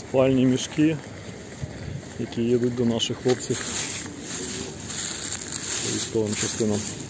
спальні мішки, які їдуть до наших хлопців по військовим частинам.